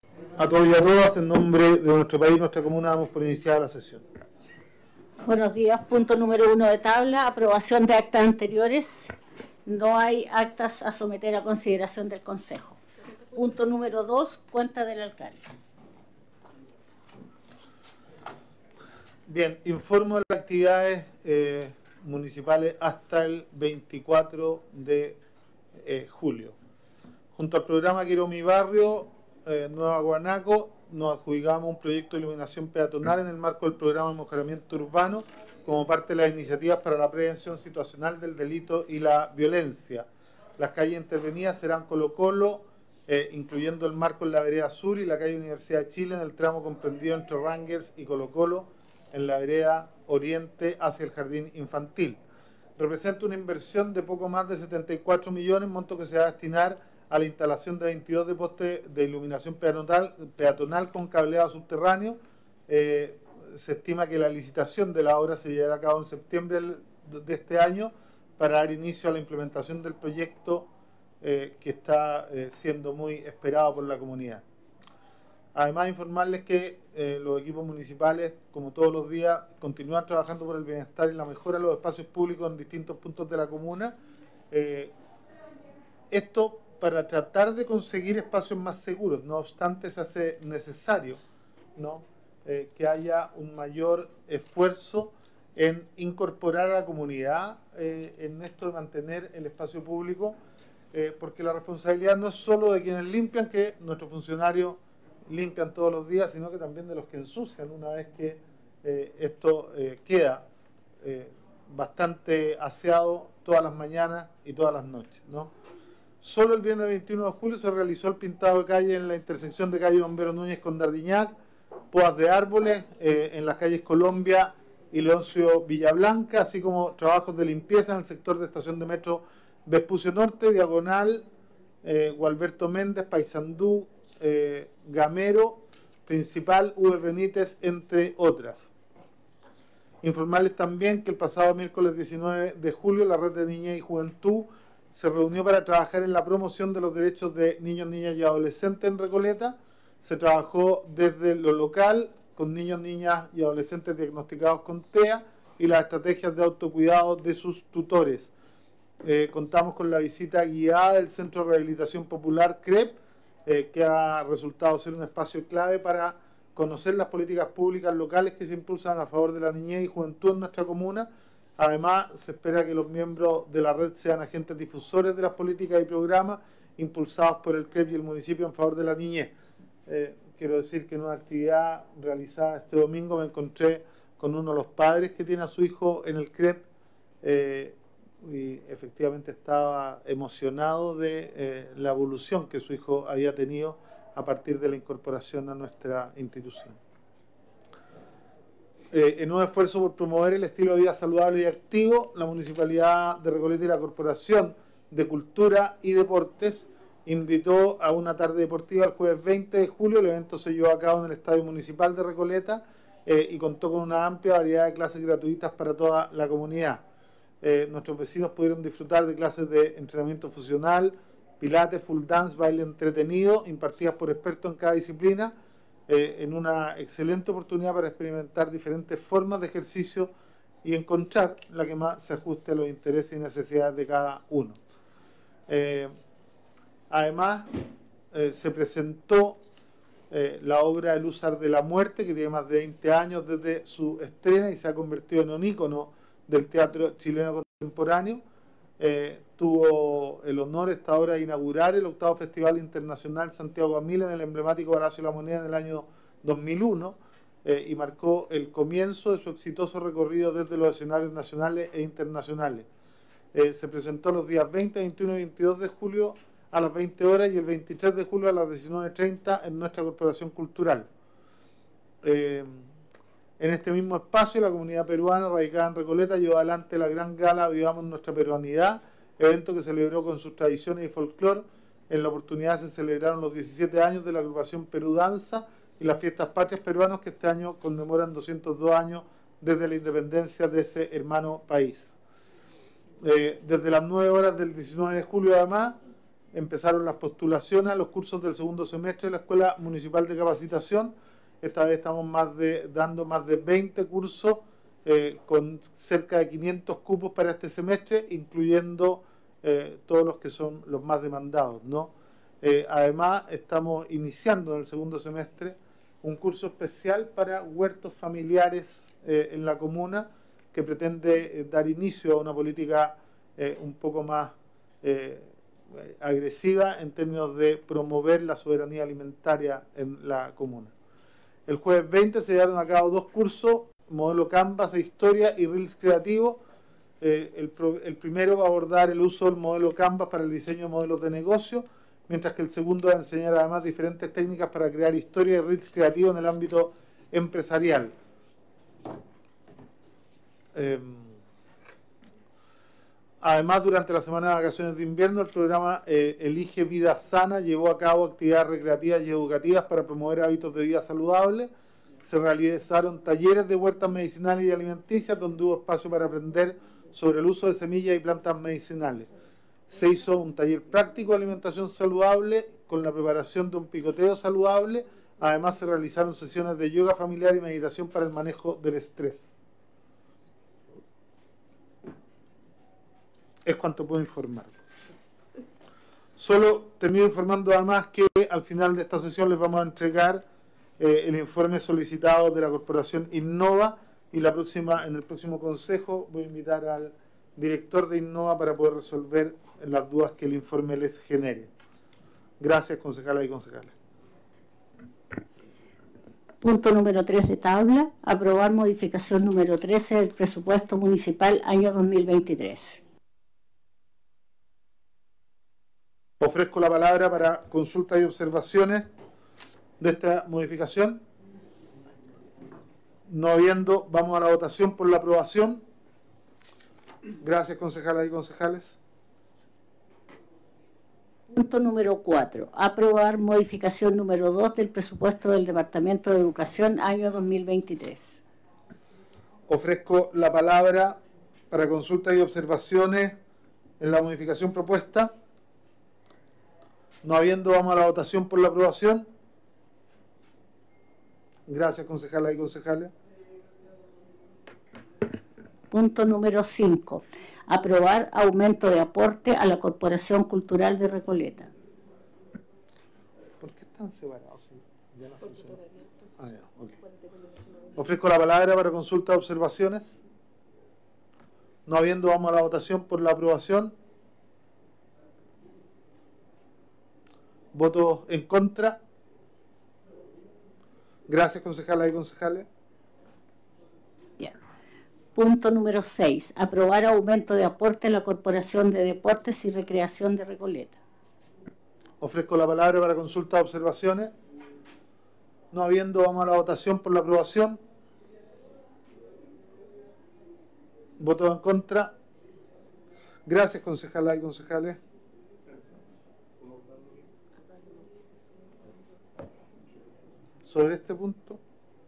A todos y a todas, en nombre de nuestro país, nuestra comuna, damos por iniciada la sesión. Buenos días. Punto número 1 de tabla, aprobación de actas anteriores. No hay actas a someter a consideración del Consejo. Punto número 2, cuenta del alcalde. Bien, informo de las actividades municipales hasta el 24 de julio. Junto al programa Quiero mi barrio, Nueva Guanaco, nos adjudicamos un proyecto de iluminación peatonal en el marco del programa de mejoramiento urbano como parte de las iniciativas para la prevención situacional del delito y la violencia. Las calles intervenidas serán Colo Colo, incluyendo el marco en la vereda sur, y la calle Universidad de Chile en el tramo comprendido entre Rangers y Colo Colo en la vereda oriente hacia el jardín infantil. Representa una inversión de poco más de 74 millones, monto que se va a destinar a la instalación de 22 de postes de iluminación peatonal con cableado subterráneo. Se estima que la licitación de la obra se llevará a cabo en septiembre de este año para dar inicio a la implementación del proyecto que está siendo muy esperado por la comunidad. Además, informarles que los equipos municipales, como todos los días, continúan trabajando por el bienestar y la mejora de los espacios públicos en distintos puntos de la comuna. Esto para tratar de conseguir espacios más seguros. No obstante, se hace necesario, ¿no?, que haya un mayor esfuerzo en incorporar a la comunidad en esto de mantener el espacio público, porque la responsabilidad no es solo de quienes limpian, que nuestros funcionarios limpian todos los días, sino que también de los que ensucian una vez que esto queda bastante aseado todas las mañanas y todas las noches, ¿no? Solo el viernes 21 de julio se realizó el pintado de calle en la intersección de calle Bombero Núñez con Dardiñac, podas de árboles en las calles Colombia y Leoncio Villablanca, así como trabajos de limpieza en el sector de estación de metro Vespucio Norte, Diagonal, Gualberto Méndez, Paysandú, Gamero, Principal, V. Benítez, entre otras. Informarles también que el pasado miércoles 19 de julio la Red de Niñez y Juventud se reunió para trabajar en la promoción de los derechos de niños, niñas y adolescentes en Recoleta. Se trabajó desde lo local con niños, niñas y adolescentes diagnosticados con TEA y las estrategias de autocuidado de sus tutores. Contamos con la visita guiada del Centro de Rehabilitación Popular CREP, que ha resultado ser un espacio clave para conocer las políticas públicas locales que se impulsan a favor de la niñez y juventud en nuestra comuna. Además, se espera que los miembros de la red sean agentes difusores de las políticas y programas impulsados por el CREP y el municipio en favor de la niñez. Quiero decir que en una actividad realizada este domingo me encontré con uno de los padres que tiene a su hijo en el CREP y efectivamente estaba emocionado de la evolución que su hijo había tenido a partir de la incorporación a nuestra institución. En un esfuerzo por promover el estilo de vida saludable y activo, la Municipalidad de Recoleta y la Corporación de Cultura y Deportes invitó a una tarde deportiva el jueves 20 de julio. El evento se llevó a cabo en el Estadio Municipal de Recoleta y contó con una amplia variedad de clases gratuitas para toda la comunidad. Nuestros vecinos pudieron disfrutar de clases de entrenamiento funcional, pilates, full dance, baile entretenido, impartidas por expertos en cada disciplina, en una excelente oportunidad para experimentar diferentes formas de ejercicio y encontrar la que más se ajuste a los intereses y necesidades de cada uno. Además, se presentó la obra El Húsar de la Muerte, que tiene más de 20 años desde su estreno y se ha convertido en un ícono del teatro chileno contemporáneo. Tuvo el honor esta obra de inaugurar el 8º Festival Internacional Santiago Amil en el emblemático Palacio de la Moneda en el año 2001 y marcó el comienzo de su exitoso recorrido desde los escenarios nacionales e internacionales. Se presentó los días 20, 21 y 22 de julio a las 20 horas y el 23 de julio a las 19:30 en nuestra Corporación Cultural. En este mismo espacio, la comunidad peruana radicada en Recoleta llevó adelante la gran gala Vivamos Nuestra Peruanidad, evento que celebró con sus tradiciones y folclore. En la oportunidad se celebraron los 17 años de la agrupación Perú Danza y las fiestas patrias peruanas, que este año conmemoran 202 años desde la independencia de ese hermano país. Desde las 9 horas del 19 de julio, además, empezaron las postulaciones a los cursos del segundo semestre de la Escuela Municipal de Capacitación. Esta vez estamos dando más de 20 cursos con cerca de 500 cupos para este semestre, incluyendo todos los que son los más demandados, ¿no? Además, estamos iniciando en el segundo semestre un curso especial para huertos familiares en la comuna, que pretende dar inicio a una política un poco más agresiva en términos de promover la soberanía alimentaria en la comuna. El jueves 20 se llevaron a cabo 2 cursos, modelo Canvas e Historia y Reels Creativo. El primero va a abordar el uso del modelo Canvas para el diseño de modelos de negocio, mientras que el segundo va a enseñar además diferentes técnicas para crear historia y Reels creativos en el ámbito empresarial. Además, durante la semana de vacaciones de invierno, el programa Elige Vida Sana llevó a cabo actividades recreativas y educativas para promover hábitos de vida saludable. Se realizaron talleres de huertas medicinales y alimenticias, donde hubo espacio para aprender sobre el uso de semillas y plantas medicinales. Se hizo un taller práctico de alimentación saludable con la preparación de un picoteo saludable. Además, se realizaron sesiones de yoga familiar y meditación para el manejo del estrés. Es cuanto puedo informar. Solo termino informando además que al final de esta sesión les vamos a entregar el informe solicitado de la Corporación Innova, y en el próximo consejo voy a invitar al director de Innova para poder resolver las dudas que el informe les genere. Gracias, concejalas y concejales. Punto número 3 de tabla. Aprobar modificación número 13 del presupuesto municipal año 2023. Ofrezco la palabra para consultas y observaciones de esta modificación. No habiendo, vamos a la votación por la aprobación. Gracias, concejalas y concejales. Punto número 4. Aprobar modificación número 2 del presupuesto del Departamento de Educación año 2023. Ofrezco la palabra para consultas y observaciones en la modificación propuesta. No habiendo, vamos a la votación por la aprobación. Gracias, concejalas y concejales. Punto número 5. Aprobar aumento de aporte a la Corporación Cultural de Recoleta. ¿Por qué están separados? Ya no funciona. Okay. Ofrezco la palabra para consultas y observaciones. No habiendo, vamos a la votación por la aprobación. ¿Votos en contra? Gracias, concejalas y concejales. Bien. Punto número 6. Aprobar aumento de aporte a la Corporación de Deportes y Recreación de Recoleta. Ofrezco la palabra para consultas y observaciones. No habiendo, vamos a la votación por la aprobación. ¿Votos en contra? Gracias, concejalas y concejales. Sobre este punto,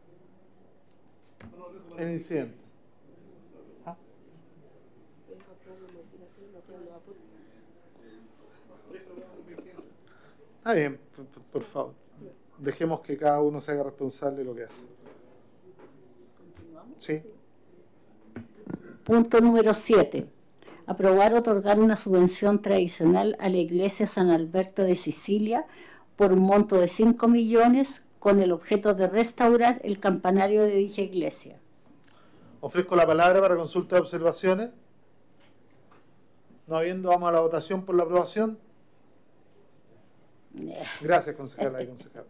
el incidente. ¿Ah? Está bien, por favor. Dejemos que cada uno se haga responsable de lo que hace. Sí. Punto número 7. Aprobar otorgar una subvención tradicional a la Iglesia San Alberto de Sicilia por un monto de 5 millones con el objeto de restaurar el campanario de dicha iglesia. Ofrezco la palabra para consultas y observaciones. No habiendo, vamos a la votación por la aprobación. Gracias, concejalas y concejales.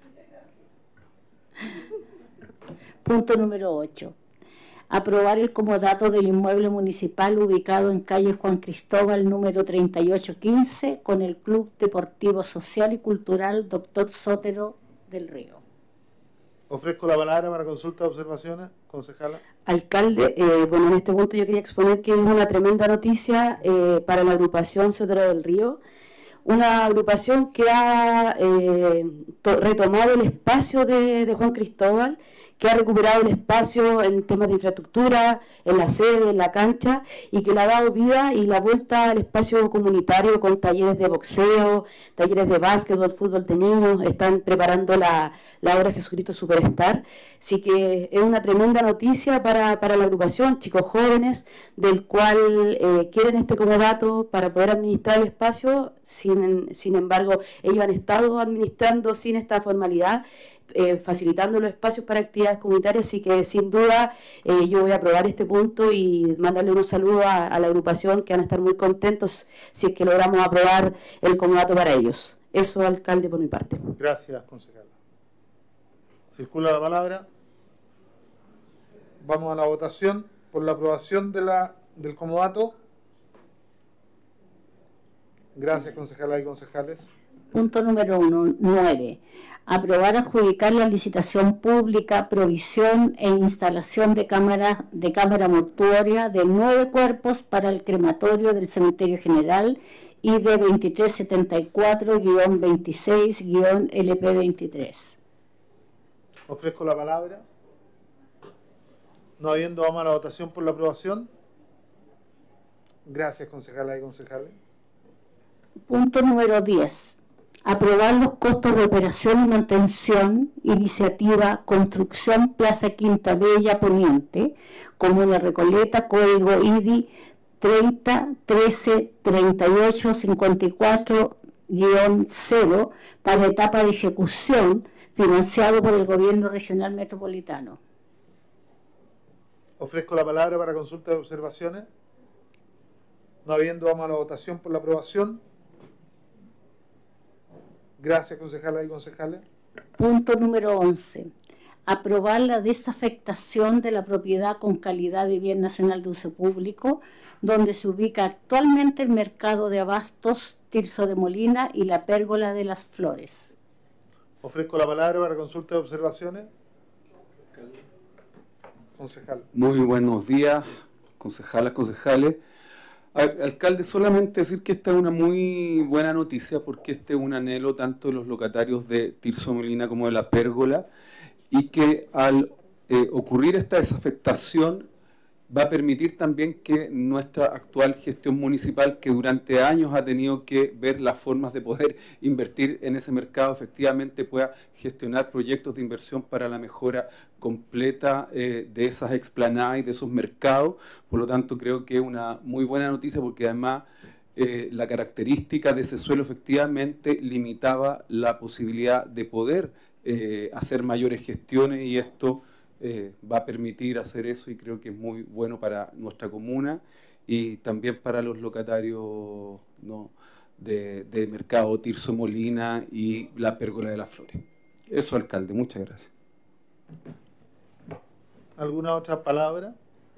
Punto número 8. Aprobar el comodato del inmueble municipal ubicado en calle Juan Cristóbal número 3815 con el Club Deportivo Social y Cultural Dr. Sotero del Río. Ofrezco la palabra para consultas y observaciones, concejala. Alcalde, bueno, en este punto yo quería exponer que es una tremenda noticia para la agrupación Sotero del Río, una agrupación que ha retomado el espacio de Juan Cristóbal, que ha recuperado el espacio en temas de infraestructura, en la sede, en la cancha, y que le ha dado vida y la vuelta al espacio comunitario con talleres de boxeo, talleres de básquetbol, fútbol de niños. Están preparando la obra Jesucristo Superstar. Así que es una tremenda noticia para la agrupación, chicos jóvenes, del cual quieren este comodato para poder administrar el espacio. Sin embargo, ellos han estado administrando sin esta formalidad, facilitando los espacios para actividades comunitarias, así que sin duda yo voy a aprobar este punto y mandarle unos saludos a la agrupación, que van a estar muy contentos si es que logramos aprobar el comodato para ellos. Eso, alcalde, por mi parte. Gracias, concejala. Circula la palabra. Vamos a la votación por la aprobación del comodato. Gracias, concejala y concejales. Punto número 9. Aprobar adjudicar la licitación pública, provisión e instalación de cámara mortuoria de 9 cuerpos para el crematorio del Cementerio General ID 2374-26-LP23. Ofrezco la palabra. No habiendo, vamos a la votación por la aprobación. Gracias, concejala y concejales. Punto número 10. Aprobar los costos de operación y mantención, iniciativa Construcción Plaza Quinta Bella Poniente, Comuna Recoleta, código IDI 30-13-38-54-0, para etapa de ejecución, financiado por el Gobierno Regional Metropolitano. Ofrezco la palabra para consulta de observaciones. No habiendo, vamos a la votación por la aprobación. Gracias, concejala y concejales. Punto número 11. Aprobar la desafectación de la propiedad con calidad de bien nacional de uso público, donde se ubica actualmente el mercado de abastos Tirso de Molina y la Pérgola de las Flores. Ofrezco la palabra para consulta de observaciones. Concejal. Muy buenos días, concejalas, concejales. Alcalde, solamente decir que esta es una muy buena noticia, porque este es un anhelo tanto de los locatarios de Tirso de Molina como de la Pérgola, y que al ocurrir esta desafectación va a permitir también que nuestra actual gestión municipal, que durante años ha tenido que ver las formas de poder invertir en ese mercado, efectivamente pueda gestionar proyectos de inversión para la mejora completa de esas explanadas y de esos mercados. Por lo tanto, creo que es una muy buena noticia, porque además la característica de ese suelo efectivamente limitaba la posibilidad de poder hacer mayores gestiones, y esto va a permitir hacer eso, y creo que es muy bueno para nuestra comuna y también para los locatarios, ¿no?, de Mercado Tirso Molina y la Pérgola de las Flores. Eso, alcalde, muchas gracias. ¿Alguna otra palabra?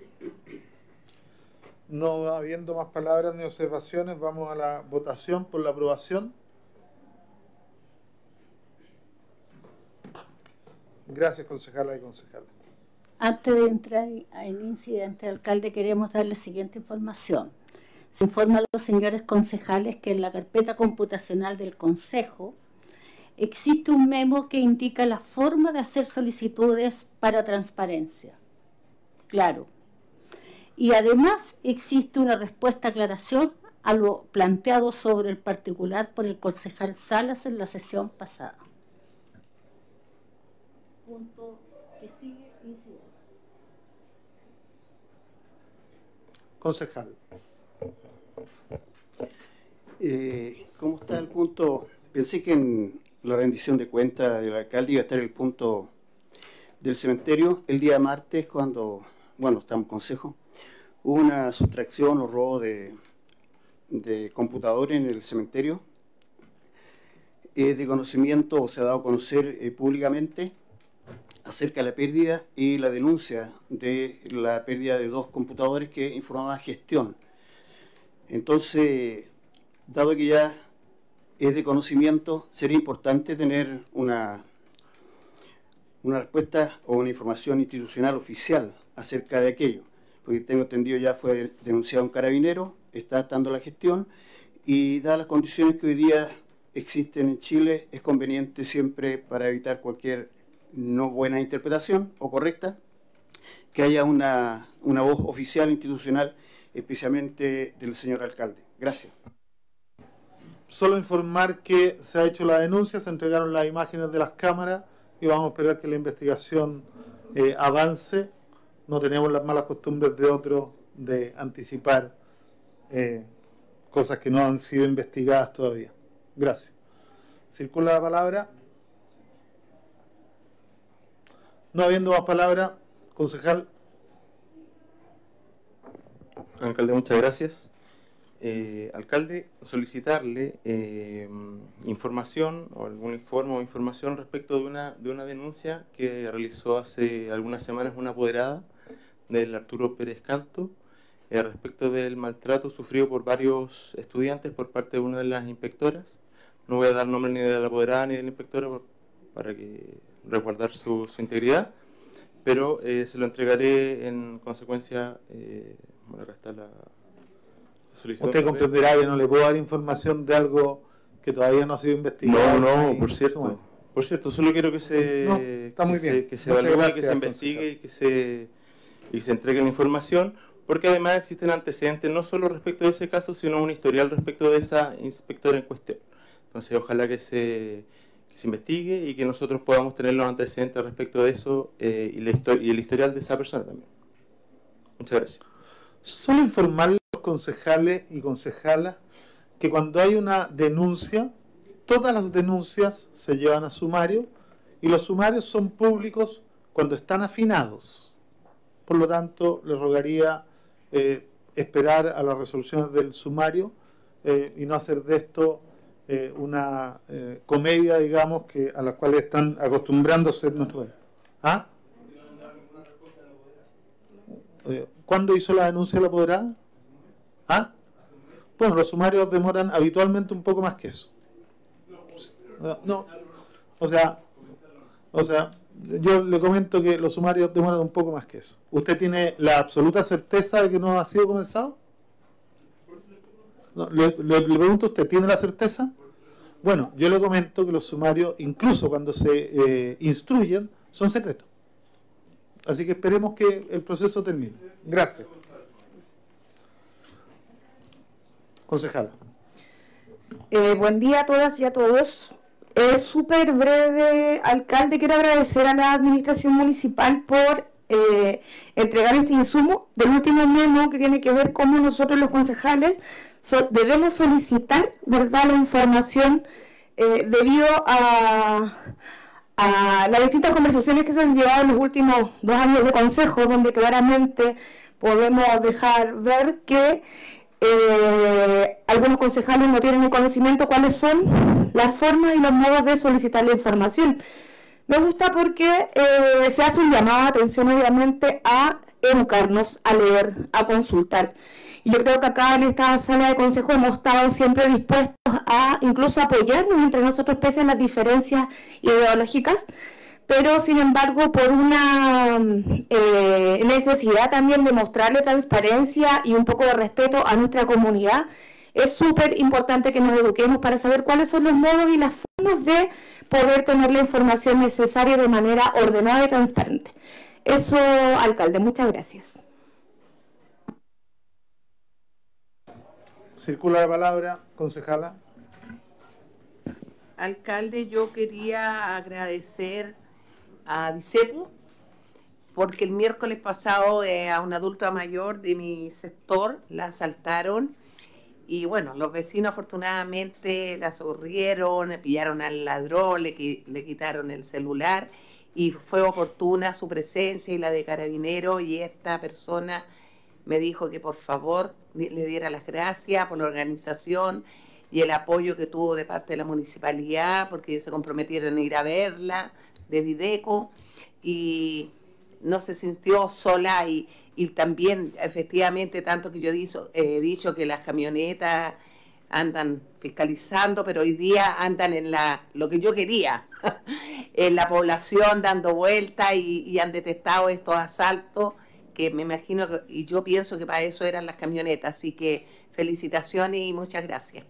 No habiendo más palabras ni observaciones, vamos a la votación por la aprobación. Gracias, concejala y concejales. Antes de entrar en incidente, alcalde, queremos darle la siguiente información. Se informa a los señores concejales que en la carpeta computacional del Consejo existe un memo que indica la forma de hacer solicitudes para transparencia. Claro. Y además existe una respuesta aclaración a lo planteado sobre el particular por el concejal Salas en la sesión pasada. Punto que sigue, incidente. Concejal. ¿Cómo está el punto? Pensé que en la rendición de cuentas del alcalde iba a estar el punto del cementerio. El día martes, cuando, bueno, estamos en consejo, hubo una sustracción o robo de computadores en el cementerio. De conocimiento, se ha dado a conocer públicamente acerca de la pérdida y la denuncia de la pérdida de 2 computadores que informaban gestión. Entonces, dado que ya es de conocimiento, sería importante tener una respuesta o una información institucional oficial acerca de aquello, porque tengo entendido ya fue denunciado un carabinero, está dando la gestión, y dadas las condiciones que hoy día existen en Chile, es conveniente siempre, para evitar cualquier no buena interpretación o correcta, que haya una voz oficial institucional, especialmente del señor alcalde. Gracias. Solo informar que se ha hecho la denuncia, se entregaron las imágenes de las cámaras y vamos a esperar que la investigación avance. No tenemos las malas costumbres de otros de anticipar cosas que no han sido investigadas todavía. Gracias. Circula la palabra. No habiendo más palabra, concejal. Alcalde, muchas gracias. Alcalde, solicitarle información o algún informe o información respecto de una denuncia que realizó hace algunas semanas una apoderada del Arturo Pérez Canto respecto del maltrato sufrido por varios estudiantes por parte de una de las inspectoras. No voy a dar nombre ni de la apoderada ni de la inspectora para que resguardar su integridad, pero se lo entregaré en consecuencia. Bueno, acá está la solicitud. Usted comprenderá que no le puedo dar información de algo que todavía no ha sido investigado. No, por cierto. Por cierto, solo quiero que se está muy bien. Que se evalúe, que se investigue y que se entregue la información, porque además existen antecedentes no solo respecto de ese caso, sino un historial respecto de esa inspectora en cuestión. Entonces, ojalá que se investigue y que nosotros podamos tener los antecedentes respecto de eso y el historial de esa persona también. Muchas gracias. Solo informarle a los concejales y concejalas que cuando hay una denuncia, todas las denuncias se llevan a sumario y los sumarios son públicos cuando están afinados. Por lo tanto, les rogaría esperar a las resoluciones del sumario y no hacer de esto una comedia, digamos, a la cual están acostumbrándose nuestros. ¿Ah? ¿Cuándo hizo la denuncia la apoderada? ¿Ah? Bueno, los sumarios demoran habitualmente un poco más que eso. No, o sea, yo le comento que los sumarios demoran un poco más que eso. ¿Usted tiene la absoluta certeza de que no ha sido comenzado? No, le pregunto a usted, ¿tiene la certeza? Bueno, yo le comento que los sumarios, incluso cuando se instruyen, son secretos. Así que esperemos que el proceso termine. Gracias. Concejala. Buen día a todas y a todos. Súper breve, alcalde. Quiero agradecer a la administración municipal por entregar este insumo del último memo que tiene que ver cómo nosotros los concejales debemos solicitar, ¿verdad?, la información debido a las distintas conversaciones que se han llevado en los últimos 2 años de consejo, donde claramente podemos dejar ver que algunos concejales no tienen el conocimiento cuáles son las formas y los modos de solicitar la información. Me gusta porque se hace un llamado de atención, obviamente, a educarnos, a leer, a consultar. Y yo creo que acá en esta sala de consejo hemos estado siempre dispuestos a incluso apoyarnos entre nosotros pese a las diferencias ideológicas, pero sin embargo por una necesidad también de mostrarle transparencia y un poco de respeto a nuestra comunidad, es súper importante que nos eduquemos para saber cuáles son los modos y las formas de poder tener la información necesaria de manera ordenada y transparente. Eso, alcalde, muchas gracias. Circula la palabra, concejala. Alcalde, yo quería agradecer a DICEPU porque el miércoles pasado a una adulta mayor de mi sector la asaltaron y bueno, los vecinos afortunadamente la socorrieron, pillaron al ladrón, le quitaron el celular y fue oportuna su presencia y la de Carabineros, y esta persona me dijo que por favor le diera las gracias por la organización y el apoyo que tuvo de parte de la municipalidad, porque se comprometieron a ir a verla, de Dideco, y no se sintió sola y también efectivamente, tanto que yo he dicho que las camionetas andan fiscalizando, pero hoy día andan en lo que yo quería, en la población dando vueltas y han detectado estos asaltos, que me imagino y yo pienso que para eso eran las camionetas, así que felicitaciones y muchas gracias.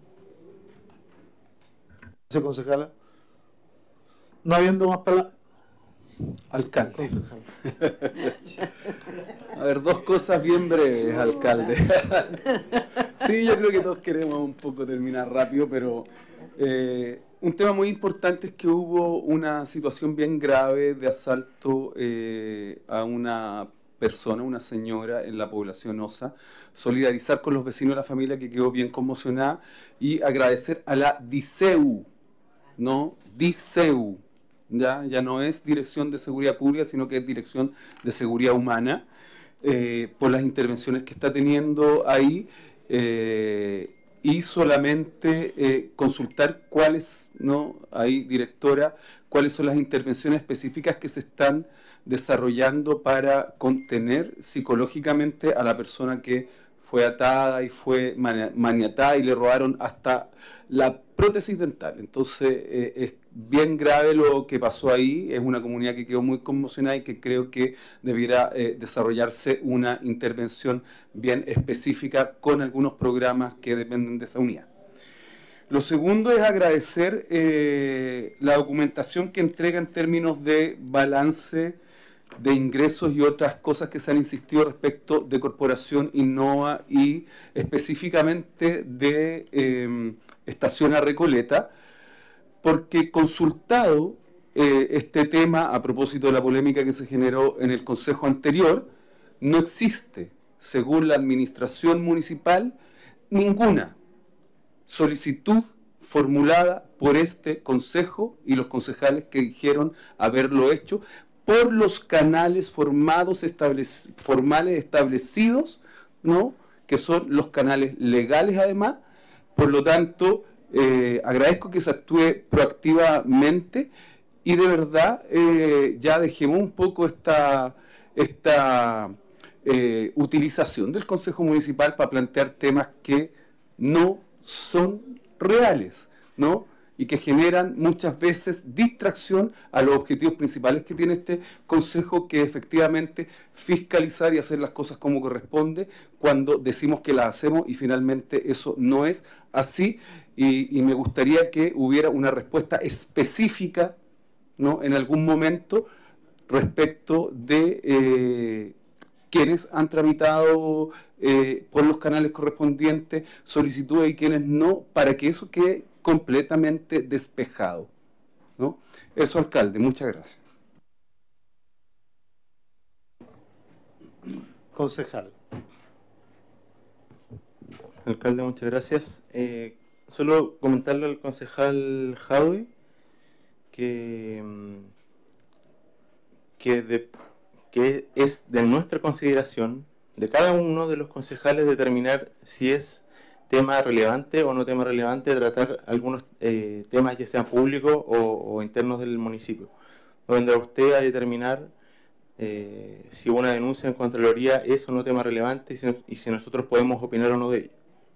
Gracias, concejala. No habiendo más palabras. Alcalde. Concejal. A ver, dos cosas bien breves, alcalde. Sí, yo creo que todos queremos un poco terminar rápido, pero un tema muy importante es que hubo una situación bien grave de asalto a una persona, una señora en la población Osa. Solidarizar con los vecinos de la familia, que quedó bien conmocionada, y agradecer a la DICEU, ¿no? DICEU, ya no es Dirección de Seguridad Pública, sino que es Dirección de Seguridad Humana, por las intervenciones que está teniendo ahí, y solamente consultar cuáles, ¿no? Ahí, directora, cuáles son las intervenciones específicas que se están desarrollando para contener psicológicamente a la persona que fue atada y fue maniatada y le robaron hasta la prótesis dental. Entonces es bien grave lo que pasó ahí, es una comunidad que quedó muy conmocionada y que creo que debiera desarrollarse una intervención bien específica con algunos programas que dependen de esa unidad. Lo segundo es agradecer la documentación que entrega en términos de balance de ingresos y otras cosas que se han insistido respecto de Corporación Innova y específicamente de Estación A Recoleta, porque consultado este tema a propósito de la polémica que se generó en el consejo anterior, no existe, según la administración municipal, ninguna solicitud formulada por este consejo y los concejales que dijeron haberlo hecho por los canales formales establecidos, ¿no? Que son los canales legales además. Por lo tanto, agradezco que se actúe proactivamente y de verdad ya dejemos un poco esta utilización del Consejo Municipal para plantear temas que no son reales, ¿no? Y que generan muchas veces distracción a los objetivos principales que tiene este Consejo, que efectivamente fiscalizar y hacer las cosas como corresponde cuando decimos que las hacemos y finalmente eso no es así. Y me gustaría que hubiera una respuesta específica, ¿no? En algún momento respecto de quienes han tramitado por los canales correspondientes solicitudes y quienes no, para que eso quede completamente despejado, ¿no? Eso, alcalde, muchas gracias. Concejal. Alcalde, muchas gracias. Solo comentarle al concejal Jadwe que es de nuestra consideración, de cada uno de los concejales, determinar si es tema relevante o no tema relevante, tratar algunos temas ya sean públicos o internos del municipio. No vendrá usted a determinar si una denuncia en Contraloría es o no tema relevante y si nosotros podemos opinar o no de ello.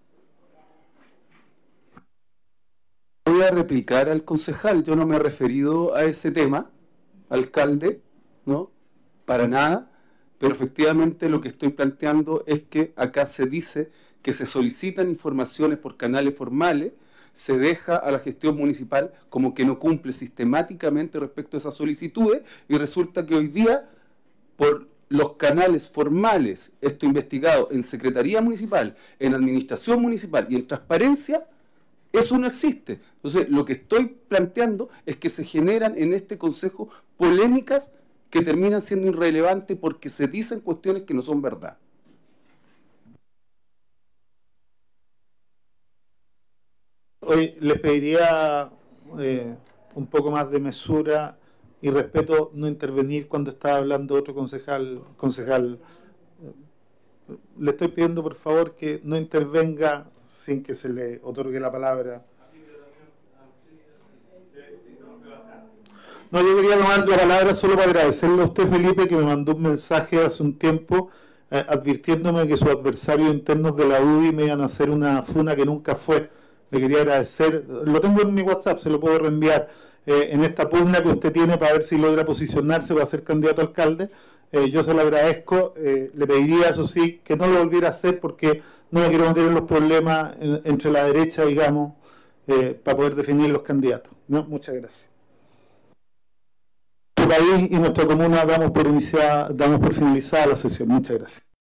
Voy a replicar al concejal, yo no me he referido a ese tema, alcalde, ¿no? Para nada, pero efectivamente lo que estoy planteando es que acá se dice que se solicitan informaciones por canales formales, se deja a la gestión municipal como que no cumple sistemáticamente respecto a esas solicitudes y resulta que hoy día por los canales formales, esto investigado en Secretaría Municipal, en Administración Municipal y en Transparencia, eso no existe. Entonces lo que estoy planteando es que se generan en este consejo polémicas que terminan siendo irrelevantes porque se dicen cuestiones que no son verdad. Hoy les pediría un poco más de mesura y respeto, no intervenir cuando está hablando otro concejal. Le estoy pidiendo por favor que no intervenga sin que se le otorgue la palabra. No, yo quería tomar la palabra solo para agradecerle a usted, Felipe, que me mandó un mensaje hace un tiempo advirtiéndome que sus adversarios internos de la UDI me iban a hacer una funa que nunca fue. Le quería agradecer, lo tengo en mi WhatsApp, se lo puedo reenviar, en esta pugna que usted tiene para ver si logra posicionarse para ser candidato a alcalde. Yo se lo agradezco, le pediría, eso sí, que no lo volviera a hacer porque no me quiero meter en los problemas entre la derecha, digamos, para poder definir los candidatos. ¿No? Muchas gracias. nuestro país y nuestra comuna damos por finalizada la sesión. Muchas gracias.